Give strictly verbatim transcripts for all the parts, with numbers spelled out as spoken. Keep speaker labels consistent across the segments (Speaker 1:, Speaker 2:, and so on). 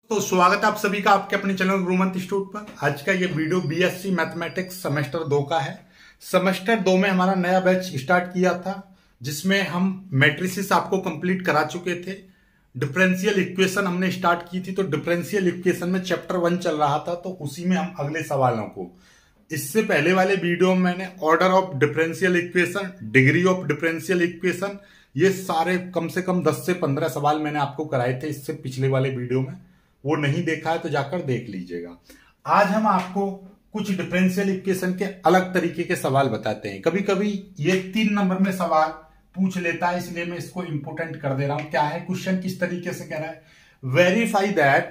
Speaker 1: तो स्वागत है आप सभी का आपके अपने चैनल गुरुमंत इंस्टीट्यूट पर। आज का ये वीडियो बीएससी मैथमेटिक्स सेमेस्टर दो का है। सेमेस्टर दो में हमारा नया बैच स्टार्ट किया था, जिसमें हम मैट्रिसेस आपको कंप्लीट करा चुके थे। डिफरेंशियल इक्वेशन हमने स्टार्ट की थी, तो डिफरेंशियल इक्वेशन में चैप्टर वन चल रहा था, तो उसी में हम अगले सवालों को, इससे पहले वाले वीडियो में मैंने order of differential equation, degree of differential equation, ये सारे कम से कम दस से पंद्रह सवाल मैंने आपको कराए थे इससे पिछले वाले वीडियो में। वो नहीं देखा है तो जाकर देख लीजिएगा। आज हम आपको कुछ डिफरेंशियल इक्वेशन के अलग तरीके के सवाल बताते हैं। कभी कभी ये तीन नंबर में सवाल पूछ लेता है, इसलिए मैं इसको इंपोर्टेंट कर दे रहा हूं। क्या है क्वेश्चन, किस तरीके से कह रहा है, वेरीफाई दैट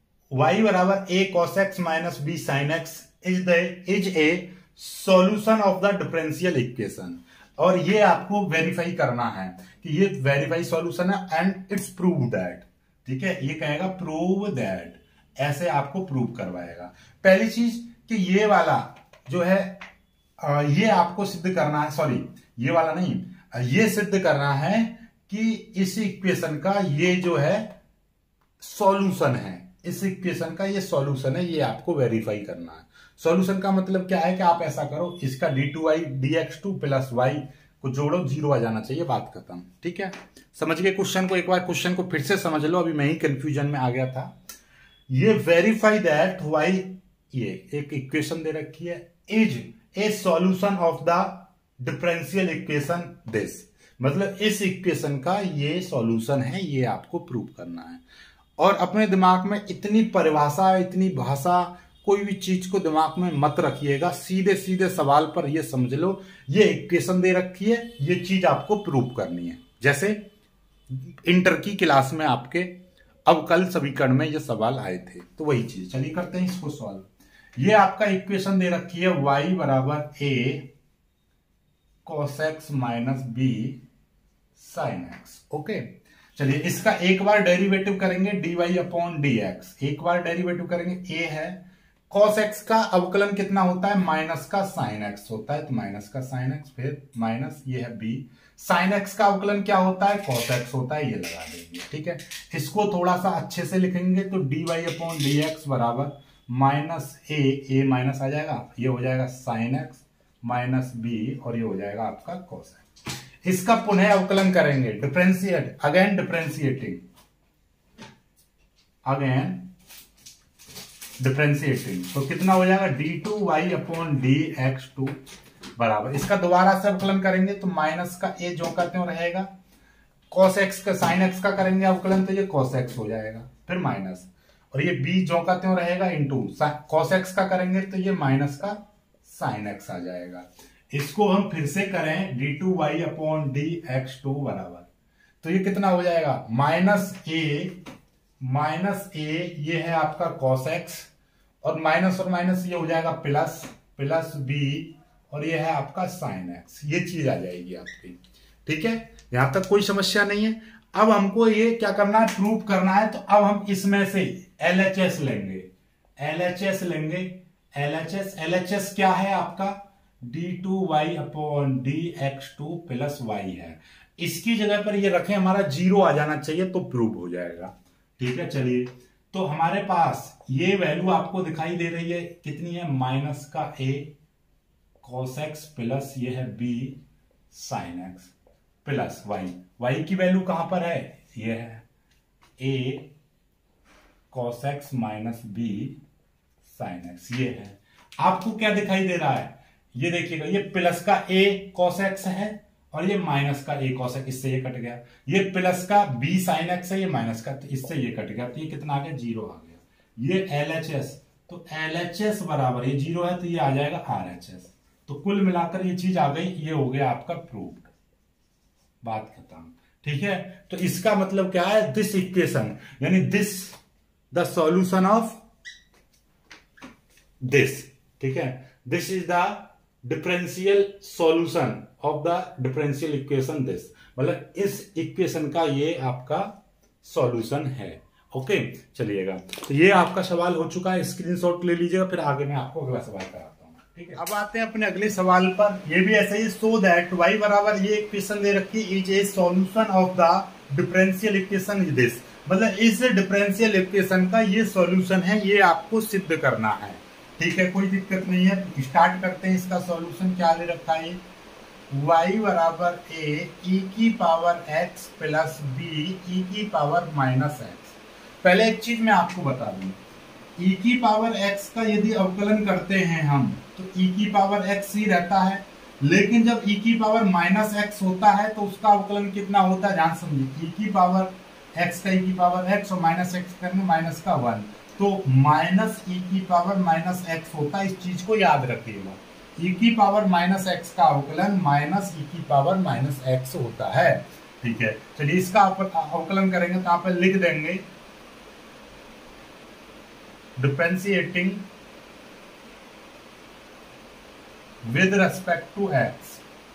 Speaker 1: y बराबर a cos x minus b sine x is the is a solution of the differential equation. और ये आपको वेरीफाई करना है कि ये वेरीफाई सॉल्यूशन है एंड इट्स प्रूव दैट। ठीक है, ये कहेगा प्रूव दैट, ऐसे आपको प्रूव करवाएगा। पहली चीज कि ये वाला जो है ये आपको सिद्ध करना है, सॉरी ये वाला नहीं, ये सिद्ध करना है कि इस इक्वेशन का ये जो है सॉल्यूशन है, इस इक्वेशन का ये सॉल्यूशन है, ये आपको वेरीफाई करना है। सॉल्यूशन का मतलब क्या है कि आप ऐसा करो, इसका d two y d x two plus y को जोड़ो, जीरो आ जाना चाहिए, बात खत्म। ठीक है, समझ गए क्वेश्चन को। एक बार क्वेश्चन को फिर से समझ लो, अभी मैं ही कंफ्यूजन में आ गया था। ये वेरीफाई दैट वाई, ये एक इक्वेशन दे रखी है, is a solution of the differential equation this, मतलब इस इक्वेशन का ये सॉल्यूशन है, ये आपको प्रूव करना है। और अपने दिमाग में इतनी परिभाषा, इतनी भाषा, कोई भी चीज को दिमाग में मत रखिएगा, सीधे सीधे सवाल पर ये समझ लो, ये इक्वेशन दे रखी है, ये चीज आपको प्रूव करनी है। जैसे इंटर की क्लास में आपके अवकल समीकरण में ये सवाल आए थे, तो वही चीज। चलिए करते हैं इसको सॉल्व। ये आपका इक्वेशन दे रखी है y बराबर a cos x minus b sine x. Okay, चलिए इसका एक बार डेरिवेटिव करेंगे d y upon d x, एक बार डेरिवेटिव करेंगे। ए है कॉस एक्स का अवकलन कितना होता है, माइनस का साइन एक्स होता है, तो माइनस का साइन एक्स, फिर माइनस, ये है बी। साइन एक्स का अवकलन क्या होता है, कॉस एक्स होता है, ये लगा देंगे। ठीक है, इसको थोड़ा सा अच्छे से लिखेंगे तो d y upon d x बराबर माइनस ए, ए माइनस आ जाएगा, ये हो जाएगा साइन एक्स माइनस बी, और ये हो जाएगा आपका कॉस एक्स। इसका पुनः अवकलन करेंगे, differentiate, again differentiating, again differentiating, तो कितना हो जाएगा d two y upon d x two बराबर, इसका दोबारा से अवकलन करेंगे तो माइनस का ए जो का त्यों रहेगा, कॉस एक्स का साइन एक्स का करेंगे अवकलन तो ये कॉस एक्स हो जाएगा, फिर माइनस, और ये बी जो का त्यों रहेगा इंटू कॉस एक्स का करेंगे तो ये माइनस का साइन एक्स आ जाएगा। इसको हम फिर से करें d two y upon d x two बराबर, तो ये कितना हो जाएगा, माइनस ए माइनस ए, ये है आपका कॉस एक्स, और माइनस और माइनस ये हो जाएगा प्लस, प्लस बी, और ये है आपका साइन एक्स, ये चीज आ जाएगी आपकी। ठीक है, यहां तक कोई समस्या नहीं है। अब हमको ये क्या करना है, प्रूव करना है, तो अब हम इसमें से एल एच एस लेंगे, एल एच एस लेंगे, L H S, L H S क्या है आपका, d two y upon d x two plus y है। इसकी जगह पर ये रखें, हमारा जीरो आ जाना चाहिए तो प्रूव हो जाएगा। ठीक है, चलिए तो हमारे पास ये वैल्यू आपको दिखाई दे रही है, कितनी है, माइनस का ए कॉस एक्स प्लस ये है b sine x plus y, y की वैल्यू कहां पर है, ये है a cos x minus b sine x, ये है। आपको क्या दिखाई दे रहा है, ये देखिएगा, ये प्लस का ए कॉस एक्स है और ये माइनस का ए कॉस एक्स, इससे ये कट गया, ये प्लस का बी साइन एक्स है, ये माइनस का, तो इससे ये कट गया, तो ये कितना आ गया, जीरो आ गया। ये एल एच एस, तो एल एच एस बराबर, ये जीरो है तो ये आ जाएगा आर एच एस, तो कुल मिलाकर ये चीज आ गई, ये हो गया आपका प्रूव्ड, बात खत्म। ठीक है, तो इसका मतलब क्या है, दिस इक्वेशन यानी this the solution of this. ठीक है, this is the differential solution of the differential equation this, मतलब इस इक्वेशन का ये आपका सॉल्यूशन है। ओके, चलिएगा, तो ये आपका सवाल हो चुका है, स्क्रीनशॉट ले लीजिएगा, फिर आगे मैं आपको अगला सवाल कराता हूँ। ठीक है, अब आते हैं अपने अगले सवाल पर। ये भी ऐसे ही, सो दैट वाई बराबर ये इक्वेशन दे रखी, is a solution of the differential equation is this, मतलब इस डिफरेंशियल इक्वेशन का ये सॉल्यूशन है, ये आपको सिद्ध करना है। ठीक है, कोई दिक्कत नहीं है। स्टार्ट करते हैं। इसका सॉल्यूशन क्या ले रखा है, y बराबर ए ई की power x plus b e की पावर माइनस एक्स। पहले एक चीज मैं आपको बता दूं, e की पावर x का यदि अवकलन करते हैं हम तो e की पावर x ही रहता है, लेकिन जब e की पावर माइनस एक्स होता है तो उसका अवकलन कितना होता है, ध्यान समझिए। e की पावर x का e की पावर x और माइनस एक्स करेंगे माइनस का वन, तो माइनस e की पावर माइनस एक्स होता है। इस चीज को याद रखिएगा, e की पावर माइनस एक्स का अवकलन माइनस e की पावर माइनस एक्स होता है। ठीक है, चलिए इसका अवकलन करेंगे तो आप लिख देंगे differentiating with respect to x।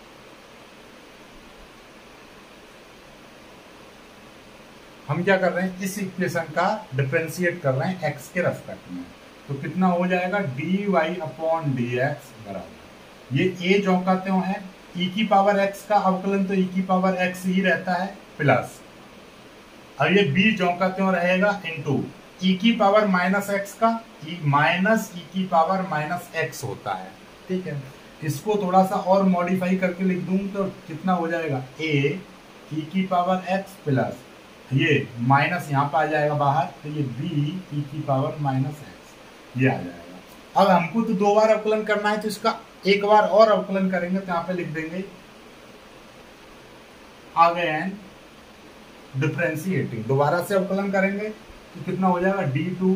Speaker 1: हम क्या कर रहे हैं, इस इक्वेशन का डिफरेंशिएट कर रहे हैं x के रेस्पेक्ट में, तो कितना हो जाएगा d y upon d x बराबर, ये a जो का त्यों है, e की पावर x का अवकलन तो e की पावर x ही रहता है प्लस, और ये b जो का त्यों रहेगा इनटू e की पावर माइनस एक्स का माइनस e की पावर माइनस एक्स होता है। ठीक है, इसको थोड़ा सा और मॉडिफाई करके लिख दूं तो कितना हो जाएगा, a e की पावर x प्लस ये माइनस यहाँ पे आ जाएगा बाहर, तो ये b e की पावर माइनस एक्स ये आ जाएगा। अब हमको तो दो बार अवकलन करना है, तो इसका एक बार और अवकलन करेंगे तो यहाँ पे लिख देंगे अगेन डिफरेंशिएटिंग, दोबारा से अवकलन करेंगे तो कितना हो जाएगा d two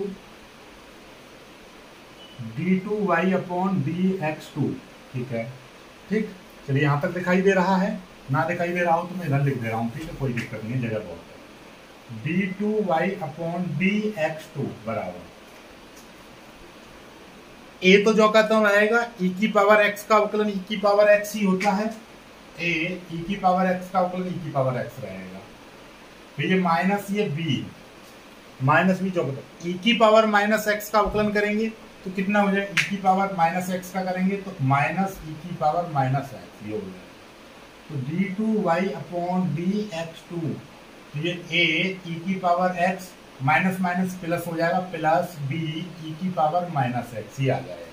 Speaker 1: d two y upon d x two. ठीक है, ठीक, चलिए यहां तक दिखाई दे रहा है, ना दिखाई दे रहा हो तो मैं इधर लिख दे रहा हूं। ठीक है, कोई दिक्कत नहीं है, जगह बहुत है। D two y upon d x two बराबर ए तो जो कहता हूं रहेगा e की पावर x का अवकलन e की पावर x ही होता है, a e की पावर x का अवकलन e की पावर x रहेगा, फिर ये माइनस ये b माइनस बी जो e की पावर माइनस एक्स का अवकलन करेंगे तो कितना हो जाएगा, e की पावर माइनस एक्स का करेंगे तो माइनस e की पावर माइनस एक्स ये हो जाएगा, तो d two y upon d x two, ये a e की power x minus minus plus हो जाएगा प्लस b e की पावर माइनस एक्स ये आ जाएगा।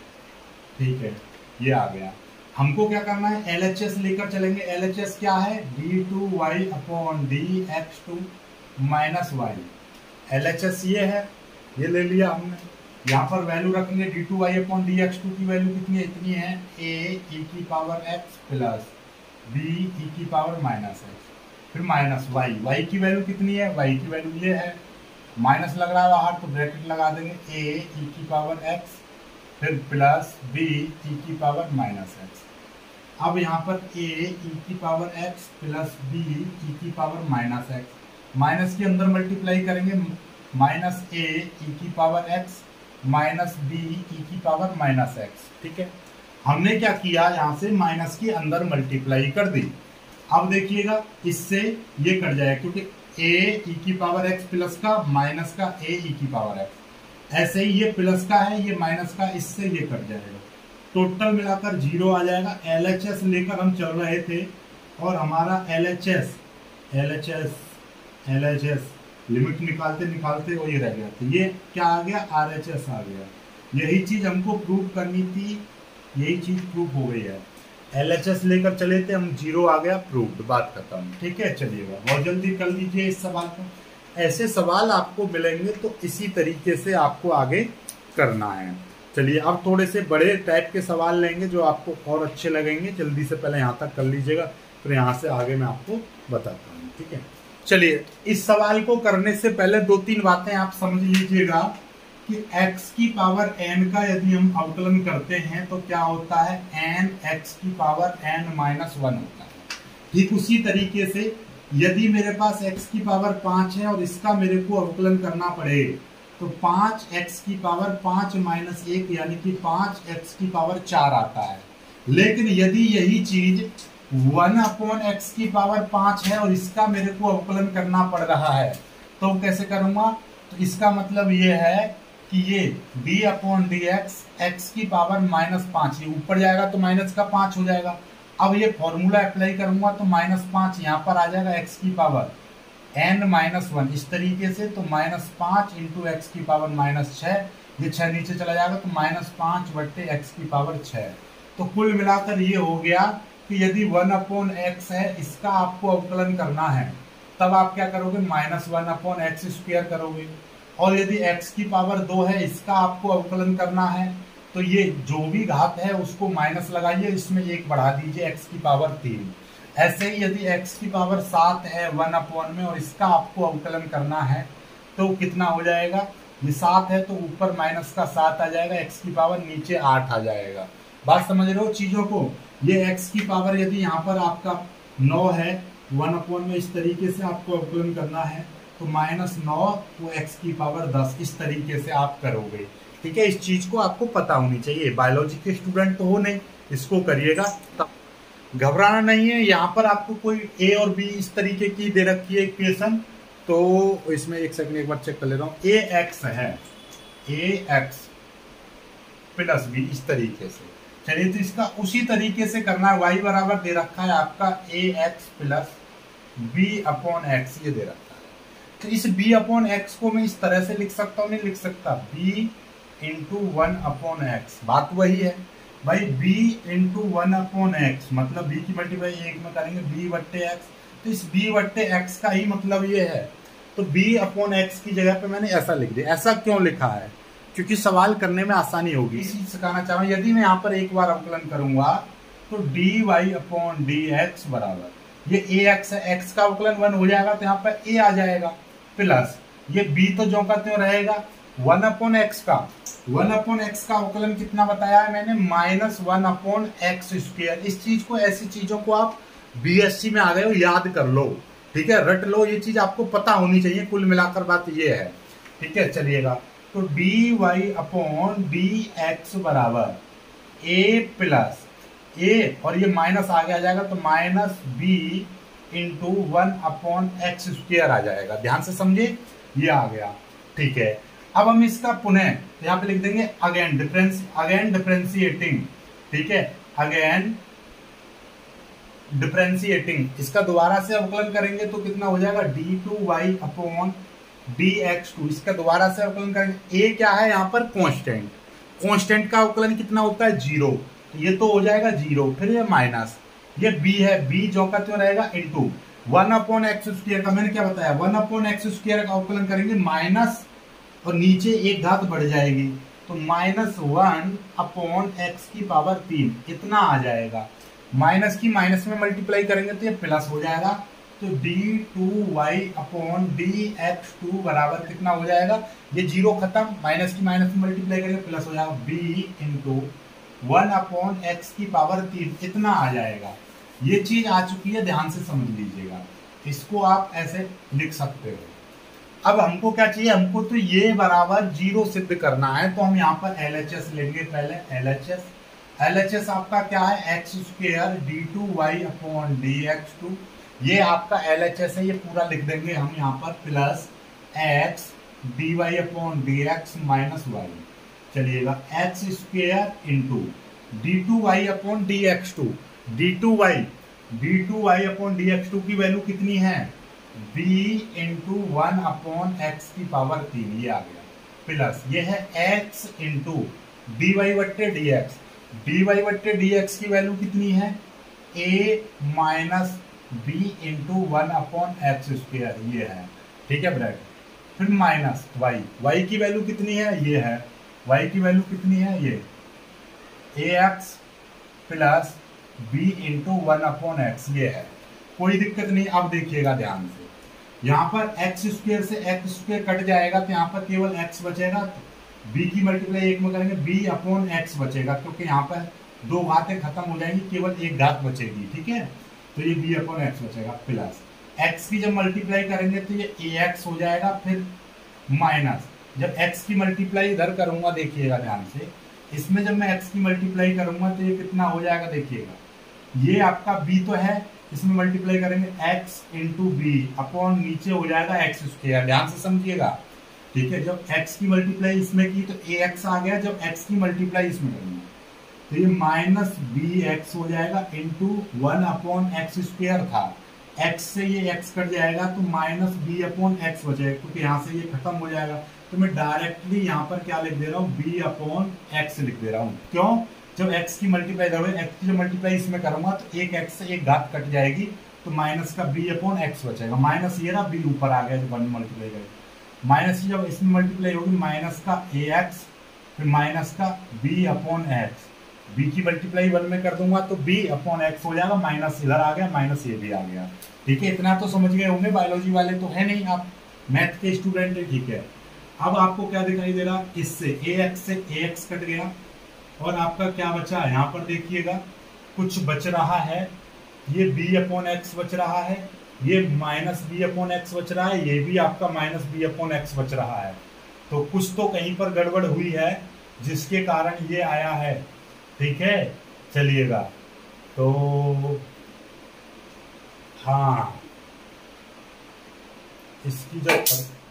Speaker 1: ठीक है, ये आ गया। हमको क्या करना है, एल एच एस लेकर चलेंगे। एल एच एस क्या है, d two y upon d x two minus y, L H S ये है, ये ले लिया हमने। यहाँ पर वैल्यू रखेंगे d two y upon d x two की वैल्यू कितनी है, इतनी है a e की power x plus b e की पावर माइनस एक्स, फिर माइनस y, y की वैल्यू कितनी है, y की वैल्यू ये है, माइनस लग रहा है बाहर तो ब्रैकेट लगा देंगे a e की पावर x फिर प्लस b e की पावर माइनस एक्स। अब यहाँ पर a e की power x plus b e की पावर माइनस एक्स, माइनस के अंदर मल्टीप्लाई करेंगे, माइनस a e की power x minus b e की पावर माइनस एक्स। ठीक है, हमने क्या किया, यहाँ से माइनस के अंदर मल्टीप्लाई कर दी। अब देखिएगा इससे ये कट जाएगा, क्योंकि a e की पावर x प्लस का माइनस का a e की पावर x, ऐसे ही ये प्लस का है ये माइनस का, इससे ये कट जाएगा, टोटल मिलाकर जीरो आ जाएगा। एल एच एस लेकर हम चल रहे थे और हमारा L H S L H S L H S limit निकालते निकालते वो ये रह गया, तो ये क्या आ गया, आर एच एस आ गया। यही चीज हमको प्रूव करनी थी, यही चीज प्रूव हो गई है। एल एच एस लेकर चले थे हम, जीरो आ गया, प्रूव्ड, बात खत्म। ठीक है, चलिएगा बहुत जल्दी कर लीजिए इस सवाल को। ऐसे सवाल आपको मिलेंगे तो इसी तरीके से आपको आगे करना है। चलिए अब थोड़े से बड़े टाइप के सवाल लेंगे जो आपको और अच्छे लगेंगे। जल्दी से पहले यहाँ तक कर लीजिएगा, फिर यहाँ से आगे मैं आपको बताता हूँ। ठीक है, चलिए इस सवाल को करने से पहले दो तीन बातें आप समझ लीजिएगा कि x की पावर n का यदि हम अवकलन करते हैं तो क्या होता है, n x की पावर n माइनस वन होता है। ठीक उसी तरीके से यदि मेरे पास x की पावर पांच है और इसका मेरे को अवकलन करना पड़े तो पांच x की पावर पांच माइनस एक यानी कि पांच x की पावर चार आता है। लेकिन यदि यही चीज वन अपॉन एक्स की पावर पांच है और इसका मेरे को अवकलन करना पड़ रहा है तो कैसे करूंगा, तो इसका मतलब ये है कि ये d upon d x x की पावर माइनस पांच, ये ऊपर जाएगा तो माइनस का पांच हो जाएगा। अब ये फॉर्मूला अप्लाई करूंगा तो माइनस पांच यहाँ पर आ जाएगा, x की पावर एन माइनस वन इस तरीके से, तो माइनस पांच इंटू एक्स की पावर माइनस छः, ये छः नीचे चला जाएगा तो माइनस पांच बट्टे एक्स की पावर छः। तो कुल मिलाकर ये हो गया कि यदि वन अपॉन एक्स है इसका आपको अवकलन करना है तब आप क्या करोगे, minus one upon x square करोगे। और यदि x की पावर दो है इसका आपको अवकलन करना है तो ये जो भी घात है उसको माइनस लगाइए, इसमें एक बढ़ा दीजिए x की पावर तीन। ऐसे ही यदि x की पावर सात है वन अपॉन में और इसका आपको अवकलन करना है तो कितना हो जाएगा, ये सात है तो ऊपर माइनस का सात आ जाएगा, x की पावर नीचे आठ आ जाएगा। बात समझ रहे हो चीजों को। ये x की पावर यदि यहाँ पर आपका नौ है वन अपॉन में इस तरीके से आपको अवकलन करना है तो माइनस नौ वो एक्स की पावर दस, इस तरीके से आप करोगे। ठीक है, इस चीज को आपको पता होनी चाहिए। बायोलॉजी के स्टूडेंट तो हो नहीं, इसको करिएगा तब, घबराना नहीं है। यहाँ पर आपको कोई ए और बी इस तरीके की दे रखी है इक्वेशन, तो इसमें एक सेकंड एक बार चेक कर ले रहा हूँ। ए एक्स है, ए एक्स प्लस बी इस तरीके से। चलिए तो इसका उसी तरीके से करना है। वाई बराबर दे रखा है आपका a x plus b upon x, ये दे रखा है। तो इस b अपॉन एक्स को मैं इस तरह से लिख सकता हूँ, नहीं लिख सकता, b into one upon x. बात वही है भाई, b into one upon x मतलब b की मल्टीप्लाई एक में करेंगे b बट्टे एक्स, तो इस b बट्टे एक्स का ही मतलब ये है। तो b अपॉन एक्स की जगह पे मैंने ऐसा लिख दिया। ऐसा क्यों लिखा है, क्योंकि सवाल करने में आसानी होगी। इसी सिखाना चाह रहा हूँ। यदि मैं यहाँ पर एक बार अवकलन करूंगा तो d y upon d x बराबर, ये ए एक्स है, एक्स का अवकलन वन हो जाएगा तो यहाँ पर ए आ जाएगा, प्लस ये b तो जो का त्यों रहेगा, वन अपॉन एक्स का, वन अपॉन एक्स का अवकलन कितना बताया है मैंने, minus one upon x square. इस चीज को, ऐसी चीजों को आप बीएससी में आ गए हो, याद कर लो। ठीक है, रट लो, ये चीज आपको पता होनी चाहिए। कुल मिलाकर बात ये है। ठीक है, चलिएगा तो d y upon d x बराबर ए प्लस ए और ये माइनस आगे आ जाएगा तो minus b into one upon x square आ जाएगा। ध्यान से समझे, ये आ गया। ठीक है, अब हम इसका पुनः यहाँ पे लिख देंगे अगेन डिफरेंस, अगेन डिफरेंशिएटिंग। ठीक है, अगेन डिफरेंशिएटिंग, इसका दोबारा से अवकलन करेंगे तो कितना हो जाएगा, d two y upon d x two. इसका दोबारा से अवकलन करेंगे, ए क्या है यहाँ पर, कॉन्स्टेंट, कॉन्स्टेंट का अवकलन कितना होता है, जीरो, तो ये तो हो जाएगा जीरो, फिर ये माइनस, ये b है, b जो का तो रहेगा into one upon x square का, मैंने क्या बताया, वन अपॉन एक्स स्क्वायर का अवकलन करेंगे माइनस और नीचे एक घात बढ़ जाएगी तो माइनस वन अपॉन एक्स की पावर तीन, इतना आ जाएगा। माइनस की माइनस में मल्टीप्लाई करेंगे तो ये प्लस हो जाएगा, तो d two y upon d x two बराबर कितना हो जाएगा, ये जीरो खत्म, माइनस की माइनस में मल्टीप्लाई करेंगे प्लस हो जाएगा, b into one upon x की पावर तीन, इतना आ जाएगा। ये चीज आ चुकी है, ध्यान से समझ लीजिएगा। इसको आप ऐसे लिख सकते हो। अब हमको क्या चाहिए, हमको तो ये बराबर जीरो सिद्ध करना है, तो हम यहाँ पर एल एच एस लेंगे। पहले L H S, L H S आपका क्या है, x square d two y upon d x two, ये आपका एल एच एस है, ये पूरा लिख देंगे हम यहाँ पर, plus x d y upon d x minus y. चलिएगा, x square into d two y upon d x two, d two y, d two y upon d x two की वैल्यू कितनी है, b into one upon x की power तीन, ये आ गया, plus ये है x इंटू डी वाई बट्टे डी एक्स, डी वाई बट्टे डी एक्स की वैल्यू कितनी है, a minus b into one upon x square, ये है। ठीक है ब्रैकेट, फिर माइनस y, y की वैल्यू कितनी है, ये है, y की वैल्यू कितनी है, ये ax plus b into one upon x, ये है। कोई दिक्कत नहीं। अब देखिएगा ध्यान से, यहाँ पर एक्स स्क्वायर से एक्स स्क्वायर कट जाएगा तो यहाँ पर केवल x बचेगा, b की मल्टीप्लाई एक में करेंगे b अपॉन एक्स बचेगा, क्योंकि यहाँ पर दो घातें खत्म हो जाएंगी, केवल एक घात बचेगी। ठीक है, तो ये b अपॉन एक्स बचेगा, प्लस x की जब मल्टीप्लाई करेंगे तो ये ax हो जाएगा, फिर माइनस जब x की मल्टीप्लाई इधर करूंगा, देखिएगा ध्यान से, इसमें जब मैं x की मल्टीप्लाई करूंगा तो ये कितना हो जाएगा, देखिएगा, ये आपका b तो है, इसमें मल्टीप्लाई करेंगे x इंटू बी अपॉन नीचे हो जाएगा एक्स स्क्वायर। ध्यान से समझिएगा। ठीक है, जब x की मल्टीप्लाई इसमें की तो ax आ गया, जब x की मल्टीप्लाई इसमें करेंगे तो ये माइनस बी एक्स हो जाएगा into one upon x square था, x से ये x कट जाएगा तो माइनस बी अपॉन एक्स बचेगा, क्योंकि यहाँ से ये खत्म हो जाएगा। तो मैं डायरेक्टली यहाँ पर क्या लिख दे रहा हूँ, b अपॉन एक्स लिख दे रहा हूँ। क्यों? जब x की मल्टीप्लाई करोगे, x की जो मल्टीप्लाई इसमें करूंगा तो एक x से एक घात कट जाएगी, तो माइनस का b अपॉन एक्स बचेगा। माइनस ये ना b ऊपर आ गया जो वन मल्टीप्लाई करेगा, माइनस जब इसमें मल्टीप्लाई होगी माइनस का ax, फिर माइनस का b अपॉन एक्स, b की मल्टीप्लाई वन में कर दूंगा तो b अपॉन एक्स हो जाएगा, माइनस इधर आ गया, माइनस ये भी आ गया। ठीक है, इतना तो समझ गए होंगे, बायोलॉजी वाले तो है नहीं, आप मैथ के स्टूडेंट है। ठीक है, अब आपको क्या दिखाई दे रहा, इससे ax से ax कट गया और आपका क्या बचा, यहाँ पर देखिएगा कुछ बच रहा है, ये b अपॉन एक्स बच रहा है, ये माइनस बी अपॉन एक्स बच रहा है, ये भी आपका माइनस बी अपॉन एक्स बच रहा है। तो कुछ तो कहीं पर गड़बड़ हुई है जिसके कारण ये आया है। ठीक है, चलिएगा, तो हाँ इसकी जो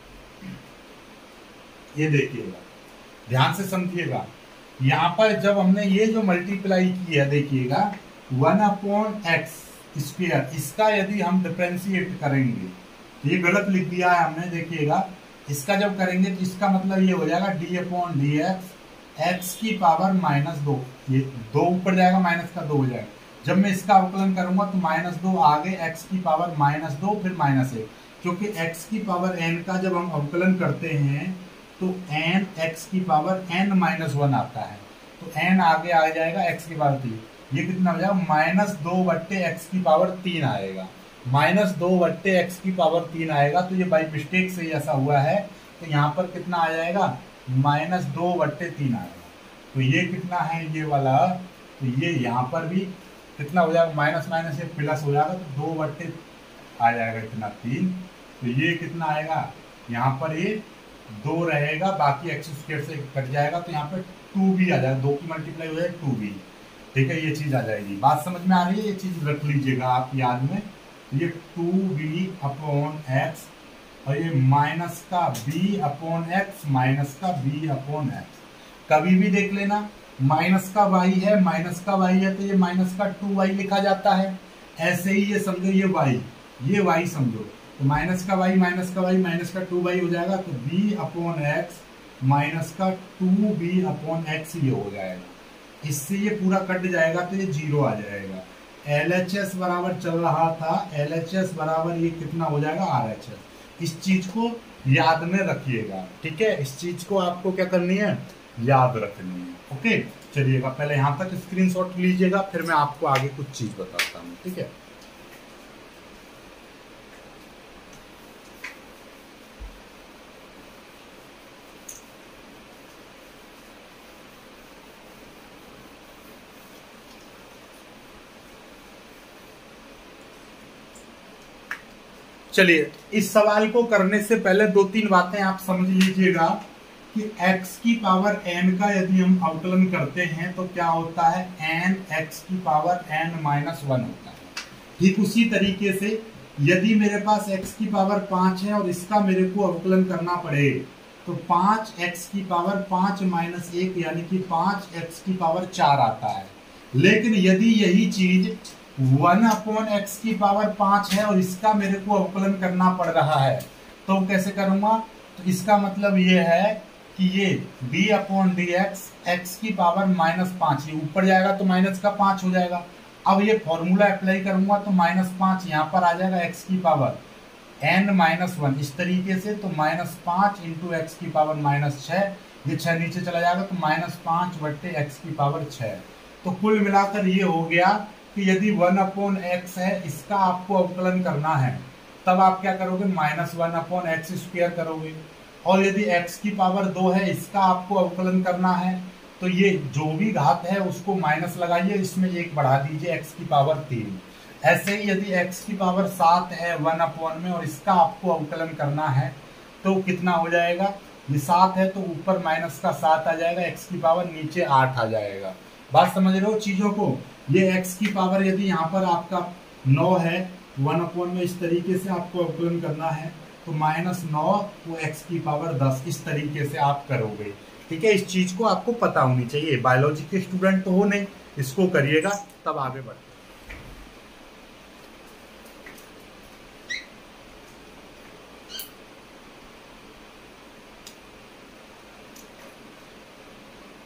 Speaker 1: ये देखिएगा, ध्यान से समझिएगा, यहाँ पर जब हमने ये जो मल्टीप्लाई की है, देखिएगा वन अपॉन एक्स स्क्वायर, इसका यदि हम डिफरेंशिएट करेंगे, ये गलत लिख दिया है हमने, देखिएगा इसका जब करेंगे तो इसका मतलब ये हो जाएगा d upon d x, x की पावर माइनस दो, ये दो ऊपर जाएगा, माइनस का दो हो जाएगा। जब मैं इसका अवकलन करूंगा तो माइनस दो आगे, एक्स की पावर माइनस दो, फिर माइनस एक, क्योंकि एक्स की पावर एन का जब हम अवकलन करते हैं तो एन एक्स की पावर एन माइनस वन आता है, तो एन आगे आ जाएगा एक्स की पावर तीन, ये कितना हो जाएगा, माइनस दो बट्टे एक्स की पावर तीन आएगा, माइनस दो बट्टे एक्स की पावर तीन आएगा। तो ये बाई मिस्टेक से ऐसा हुआ है, तो यहाँ पर कितना आ जाएगा, माइनस दो बट्टे तीन आएगा। तो ये कितना है ये वाला, तो ये यहाँ पर भी कितना हो जाएगा, माइनस माइनस ये प्लस हो जाएगा, तो दो बट्टे आ जाएगा इतना तीन, तो ये कितना आएगा, यहाँ पर ये दो रहेगा, बाकी एक्स स्क्वायर से कट जाएगा, तो यहाँ पे टू भी आ जाएगा, दो की मल्टीप्लाई हो जाएगा टू भी। ठीक है, ये चीज आ जाएगी, बात समझ में आ रही है, ये चीज रख लीजिएगा आप याद में, ये टू बी अपॉन एक्स और ये माइनस का b अपॉन एक्स, माइनस का b अपॉन एक्स। कभी भी देख लेना, माइनस का y है, माइनस का y है, तो ये माइनस का टू वाई लिखा जाता है। ऐसे ही ये समझो, ये y, ये y समझो, तो माइनस का y, माइनस का y, माइनस का टू वाई हो जाएगा, तो b अपॉन एक्स माइनस का टू बी अपॉन एक्स ये हो जाएगा। इससे ये पूरा कट जाएगा तो ये जीरो आ जाएगा। एल एच एस बराबर चल रहा था, एल एच एस बराबर ये कितना हो जाएगा, आर एच एस। इस चीज को याद में रखिएगा। ठीक है, इस चीज को आपको क्या करनी है, याद रखनी है। ओके, चलिएगा पहले यहाँ तक स्क्रीनशॉट लीजिएगा, फिर मैं आपको आगे कुछ चीज बताता हूँ। ठीक है, चलिए इस सवाल को करने से पहले दो तीन बातें आप समझ लीजिएगा कि x की पावर n का यदि हम अवकलन करते हैं तो क्या होता है, n x की पावर n माइनस वन होता है। ठीक उसी तरीके से यदि मेरे पास x की पावर पांच है और इसका मेरे को अवकलन करना पड़े तो पांच x की पावर पांच माइनस एक यानी कि पांच x की पावर चार आता है। लेकिन यदि यही चीज वन अपॉन एक्स की पावर पांच है और इसका मेरे को अवकलन करना पड़ रहा है तो कैसे करूंगा, तो इसका मतलब ये है कि ये b upon d x, x की पावर माइनस पांच, ये ऊपर जाएगा तो माइनस का पांच हो जाएगा। अब ये फॉर्मूला अप्लाई करूंगा तो माइनस पांच यहाँ पर आ जाएगा, एक्स की पावर n माइनस वन, इस तरीके से, तो माइनस पांच इंटू एक्स की पावर माइनस छः, ये छः नीचे चला जाएगा तो माइनस पांच बट्टे एक्स की पावर छः। तो कुल मिलाकर ये हो गया कि यदि वन अपॉन एक्स है इसका आपको अवकलन करना है तब आप क्या करोगे, minus one upon x square करोगे। और यदि x की पावर दो है इसका आपको अवकलन करना है तो ये जो भी घात है उसको माइनस लगाइए, इसमें एक बढ़ा दीजिए x की पावर तीन। ऐसे ही यदि x की पावर सात है वन अपॉन में और इसका आपको अवकलन करना है तो कितना हो जाएगा, ये सात है तो ऊपर माइनस का सात आ जाएगा, x की पावर नीचे आठ आ जाएगा। बात समझ रहे हो चीजों को। ये x की पावर यदि यहाँ पर आपका नौ है वन अपॉन में, इस तरीके से आपको अवकलन करना है तो माइनस नौ वो x की पावर दस, इस तरीके से आप करोगे। ठीक है, इस चीज को आपको पता होनी चाहिए। बायोलॉजी के स्टूडेंट तो हो नहीं, इसको करिएगा तब आगे बढ़े।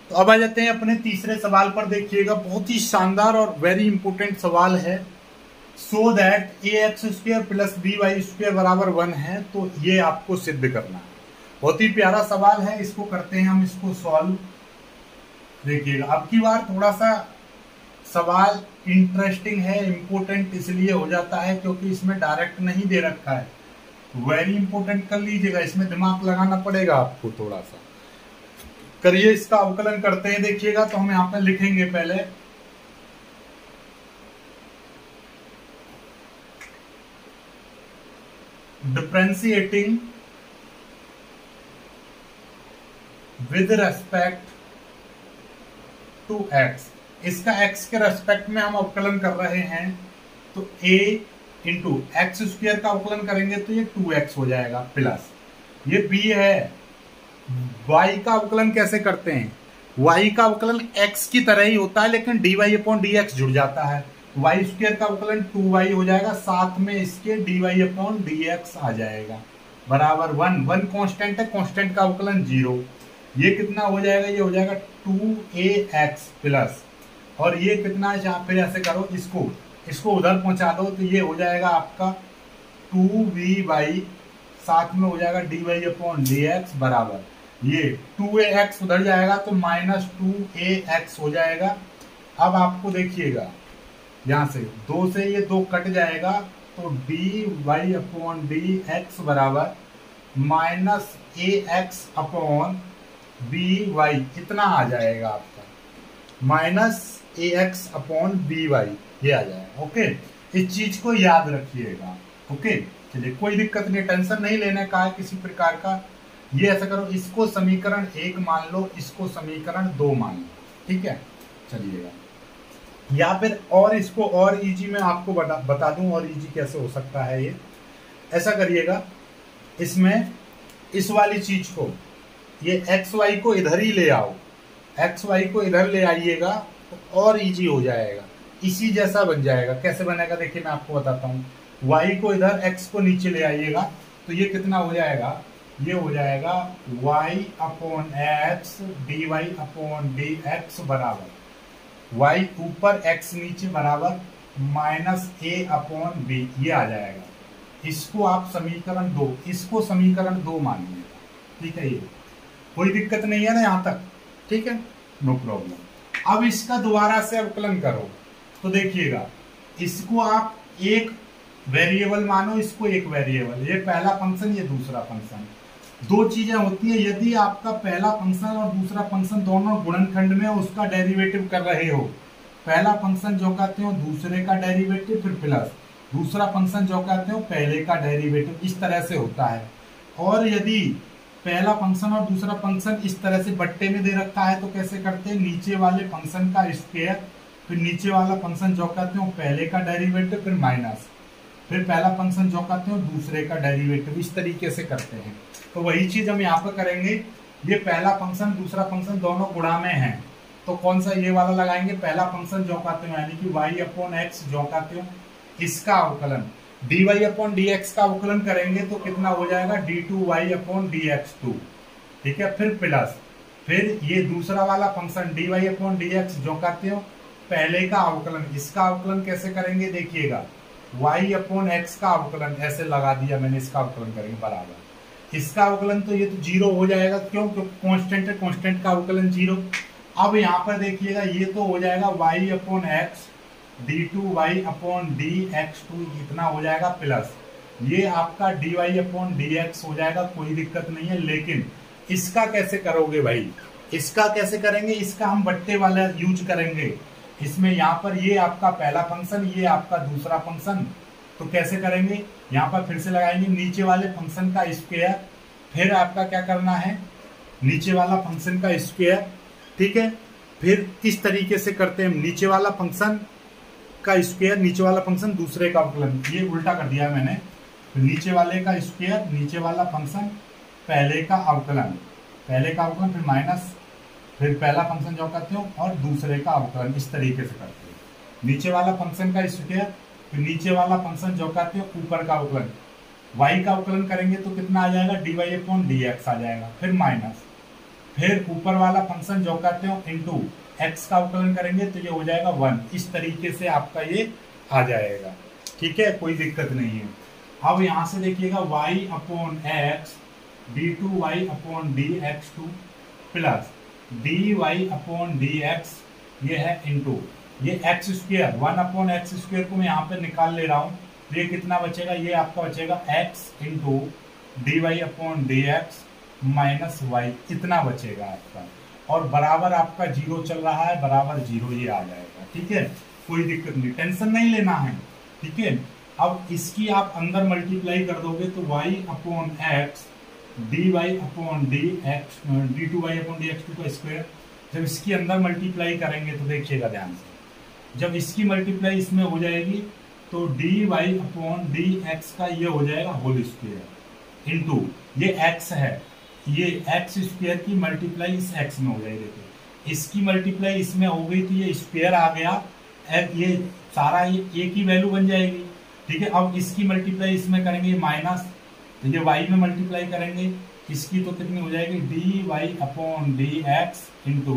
Speaker 1: तो अब आ जाते हैं अपने तीसरे सवाल पर। देखिएगा, बहुत ही शानदार और वेरी इंपोर्टेंट सवाल है। So that a x square plus b y square बराबर वन है, तो ये आपको सिद्ध करना है। बहुत ही प्यारा सवाल है, इसको करते हैं हम इसको सॉल्व। देखिएगा, अब की बार थोड़ा सा सवाल इंटरेस्टिंग है, इंपोर्टेंट इसलिए हो जाता है क्योंकि इसमें डायरेक्ट नहीं दे रखा है। वेरी इंपोर्टेंट कर लीजिएगा, इसमें दिमाग लगाना पड़ेगा आपको थोड़ा सा। करिए, इसका अवकलन करते हैं। देखिएगा, तो हम यहां पर लिखेंगे पहले differentiating with respect to x. इसका x के रेस्पेक्ट में हम अवकलन कर रहे हैं, तो a इंटू एक्स स्क्वायर का अवकलन करेंगे तो ये टू एक्स हो जाएगा प्लस ये b है। y का अवकलन कैसे करते हैं? y का अवकलन x की तरह ही होता है, लेकिन d y upon d x जुड़ जाता है। वाई स्क्वायर का अवकलन टू वाई हो जाएगा, साथ में इसके d y upon d x आ जाएगा बराबर वन। वन कांस्टेंट है, कांस्टेंट का अवकलन जीरो। ये कितना हो जाएगा? ये हो जाएगा टू ए एक्स प्लस, और ये कितना है, जहां फिर ऐसे करो, इसको इसको उधर पहुंचा दो, तो ये हो जाएगा आपका टू वी वाई, साथ में हो जाएगा d y upon d x बराबर ये टू ए एक्स उधर जाएगा तो माइनस टू ए एक्स हो जाएगा। अब आपको देखिएगा, यहां से दो से ये दो कट जाएगा, तो d y upon d x बराबर minus a x upon b y, इतना आ जाएगा आपका minus a x upon b y, ये आ जाएगा। ओके, इस चीज को याद रखिएगा। ओके, चलिए, कोई दिक्कत नहीं, टेंशन नहीं लेने का है किसी प्रकार का। ये ऐसा करो, इसको समीकरण एक मान लो, इसको समीकरण दो मान लो, ठीक है। चलिएगा, या फिर और इसको और इजी में आपको बता, बता दूं और इजी कैसे हो सकता है ये। ऐसा करिएगा, इसमें इस वाली चीज को, ये एक्स वाई को इधर ही ले आओ, एक्स वाई को इधर ले आइएगा तो और इजी हो जाएगा, इसी जैसा बन जाएगा। कैसे बनेगा देखिए, मैं आपको बताता हूँ। y को इधर, x को नीचे ले आइएगा, तो ये कितना हो जाएगा? ये हो जाएगा y upon x d y upon d x बराबर y ऊपर x नीचे बराबर माइनस ए अपॉन बी, ये आ जाएगा। इसको आप समीकरण दो, इसको समीकरण दो मानिएगा, ठीक है। ये कोई दिक्कत नहीं है ना यहाँ तक, ठीक है, नो प्रॉब्लम। अब इसका दोबारा से अवकलन करो, तो देखिएगा, इसको आप एक वेरिएबल मानो, इसको एक वेरिएबल, ये पहला फंक्शन, ये दूसरा फंक्शन। दो चीजें होती है, यदि आपका पहला फंक्शन और दूसरा फंक्शन दोनों गुणनखंड में उसका डेरिवेटिव कर रहे हो, पहला फंक्शन जो कहते हो दूसरे का डेरिवेटिव, फिर प्लस दूसरा फंक्शन जो कहते हो पहले का डेरिवेटिव, इस तरह से होता है। और यदि पहला फंक्शन और दूसरा फंक्शन इस तरह से बट्टे में दे रखा है, तो कैसे करते हैं? नीचे वाले फंक्शन का स्क्वायर, फिर नीचे वाला फंक्शन जो कहते हो पहले का डेरिवेटिव, फिर माइनस, फिर पहला फंक्शन जो कहते हो दूसरे का डेरिवेटिव, इस तरीके से करते हैं। तो वही चीज हम यहाँ पर करेंगे। ये पहला फंक्शन दूसरा फंक्शन दोनों गुणा में है, तो कौन सा? ये वाला लगाएंगे। पहला फंक्शन जो कहते हो यानी कि वाई अपॉन एक्स जो कहते हो, इसका अवकलन d y upon d x का अवकलन करेंगे तो कितना हो जाएगा? D two y upon d x two, ठीक है। फिर प्लस, फिर ये दूसरा वाला function d y upon d x जो कहते हो पहले का अवकलन, इसका अवकलन कैसे करेंगे? देखिएगा, y अपॉन एक्स का अवकलन ऐसे लगा दिया मैंने, इसका अवकलन करेंगे बराबर इसका अवकलन, तो ये तो जीरो हो जाएगा। क्यों? क्योंकि कांस्टेंट है, कांस्टेंट का अवकलन जीरो। अब यहाँ पर देखिएगा, ये तो हो जाएगा y upon x d two y upon d x two, इतना हो जाएगा प्लस ये आपका d y upon d x हो जाएगा, कोई दिक्कत नहीं है। लेकिन इसका कैसे करोगे भाई? इसका कैसे करेंगे? इसका हम बट्टे वाला यूज करेंगे। इसमें यहाँ पर ये आपका पहला फंक्शन, ये आपका दूसरा फंक्शन, तो कैसे करेंगे? यहाँ पर फिर से लगाएंगे नीचे वाले फंक्शन का स्क्वायर, फिर आपका क्या करना है? नीचे वाला फंक्शन का स्क्वायर, ठीक है। फिर इस तरीके से करते हैं, नीचे वाला फंक्शन का स्क्वायर, नीचे वाला फंक्शन दूसरे का अवकलन, ये उल्टा कर दिया मैंने। नीचे वाले का स्क्वायर, नीचे वाला फंक्शन पहले का अवकलन, पहले का अवकलन फिर माइनस, फिर पहला फंक्शन जो करते हो और दूसरे का अवकलन, इस तरीके से करते हो। नीचे वाला फंक्शन का स्क्वायर, फिर नीचे वाला फंक्शन जो करते हो ऊपर का अवकलन, y का अवकलन करेंगे तो कितना आ जाएगा? D y upon d x आ जाएगा, फिर माइनस, फिर ऊपर वाला फंक्शन जो कहते हो इनटू एक्स का अवकलन करेंगे तो ये हो जाएगा वन। इस तरीके से आपका ये आ जाएगा, ठीक है, कोई दिक्कत नहीं है। अब यहां से देखिएगा y upon x d two y upon d x two plus d y upon d x, ये है इनटू ये x square, one upon x square को मैं यहाँ पे निकाल ले रहा हूँ, तो ये कितना बचेगा, ये आपका बचेगा x into d y upon d x minus y, इतना बचेगा आपका। और बराबर आपका जीरो चल रहा है, बराबर जीरो ये आ जाएगा, ठीक है, कोई दिक्कत नहीं, टेंशन नहीं लेना है, ठीक है। अब इसकी आप अंदर मल्टीप्लाई कर दोगे तो y upon x d y upon d x d two y upon d x two का स्क्वायर, जब इसकी अंदर मल्टीप्लाई करेंगे तो देखिएगा ध्यान से, जब इसकी मल्टीप्लाई इसमें हो जाएगी तो d y upon d x का ये हो जाएगा होल स्क्वायर इंटू ये x है, ये एक्स स्क्वायर की मल्टीप्लाई इस x में हो जाएगी, देखिए इसकी मल्टीप्लाई इसमें हो गई तो ये स्क्वायर आ गया, ये सारा ये एक ही वैल्यू बन जाएगी, ठीक है। अब इसकी मल्टीप्लाई इसमें करेंगे माइनस, तो ये y में मल्टीप्लाई करेंगे इसकी तो कितनी हो जाएगी d y upon d x into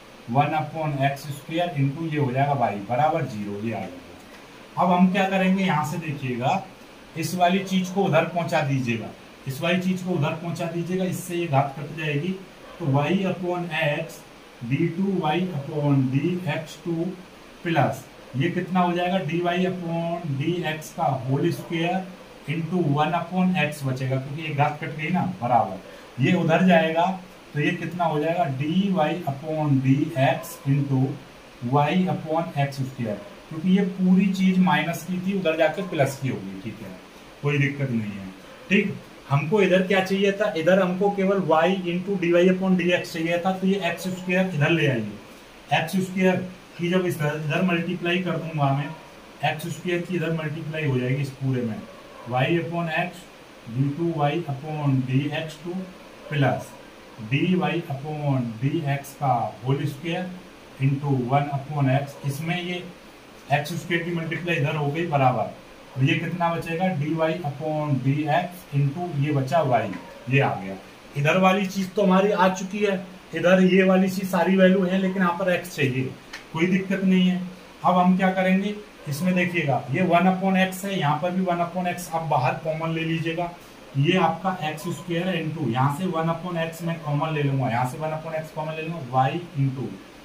Speaker 1: one upon x square into ये हो जाएगा y बराबर जीरो, ये आ जाएगा। अब हम क्या करेंगे, यहाँ से देखिएगा इस वाली चीज को उधर पहुंचा दीजिएगा, इस वाली चीज को उधर पहुंचा दीजिएगा, इससे ये घात कट जाएगी, तो y upon x d two y upon d x two plus ये कितना हो जाएगा d y upon d x का whole square into one upon x बचेगा, क्योंकि ये घात कट गई ना, बराबर ये उधर जाएगा तो ये कितना हो जाएगा d y upon d x into y upon x square, क्योंकि ये पूरी चीज माइनस की थी उधर जाकर प्लस की होगी, ठीक है, कोई दिक्कत नहीं है, ठीक। हमको इधर क्या चाहिए था, इधर हमको केवल y into d y upon d x चाहिए था, तो ये एक्स स्क्वायर इधर ले आइए, एक्स स्क्वायर की जब इधर मल्टीप्लाई कर दूंगा मैं, एक्स स्क्वायर की इधर मल्टीप्लाई हो जाएगी इस पूरे में, y upon x d two y upon d x two plus d y upon d x का whole square into one upon x, इसमें ये एक्स स्क्वायर की मल्टीप्लाई इधर हो गई बराबर, और ये कितना बचेगा d y upon d x into ये बचा y, ये आ गया। इधर वाली चीज तो हमारी आ चुकी है, इधर ये वाली चीज सारी वैल्यू है, लेकिन यहाँ पर x चाहिए, कोई दिक्कत नहीं है। अब हम क्या करेंगे, इसमें देखिएगा ये वन अपॉन एक्स है, यहाँ पर भी वन अपॉन एक्स, आप बाहर कॉमन ले लीजिएगा, ये आपका एक्स स्क्वायर है इंटू यहाँ से वन अपॉन एक्स में कॉमन ले लूंगा, यहाँ से वन अपॉन एक्स कॉमन ले लूंगा, y into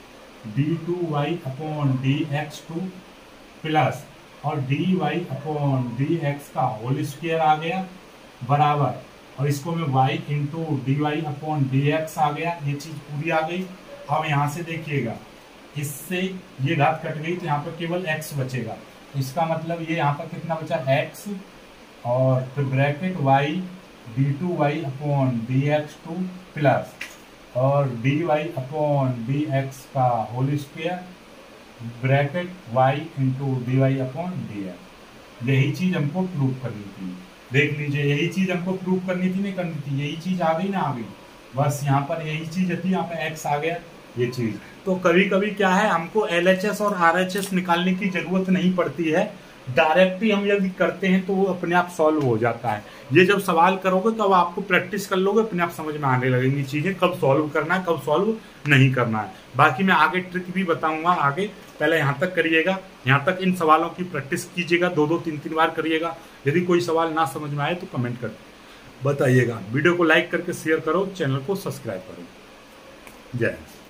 Speaker 1: d two y upon d x two plus और d y upon d x का होल स्क्वायर आ गया बराबर, और इसको में y into d y upon d x आ गया, ये चीज पूरी आ गई। अब यहाँ से देखिएगा इससे ये घात कट गई तो यहाँ पर केवल x बचेगा, इसका मतलब ये यहाँ पर कितना बचा x और फिर bracket y d two y upon d x two plus और d y upon d x का whole square bracket y into d y upon d x. यही चीज हमको प्रूव करनी थी, देख लीजिए यही चीज हमको प्रूव करनी थी, नहीं करनी थी, यही चीज आ गई ना, आ गई, बस यहाँ पर यही चीज थी, यहाँ पे x आ गया ये चीज। तो कभी कभी क्या है, हमको एल एच एस और आर एच एस निकालने की जरूरत नहीं पड़ती है, डायरेक्ट ही हम यदि करते हैं तो वो अपने आप सॉल्व हो जाता है। ये जब सवाल करोगे तो अब आपको प्रैक्टिस कर लोगे, अपने आप समझ में आने लगेंगी चीजें, कब सॉल्व करना है कब सॉल्व नहीं करना है। बाकी मैं आगे ट्रिक भी बताऊंगा आगे, पहले यहाँ तक करिएगा, यहाँ तक इन सवालों की प्रैक्टिस कीजिएगा, दो दो तीन तीन बार करिएगा। यदि कोई सवाल ना समझ में आए तो कमेंट कर बताइएगा। वीडियो को लाइक करके शेयर करो, चैनल को सब्सक्राइब करो। जय हिंद।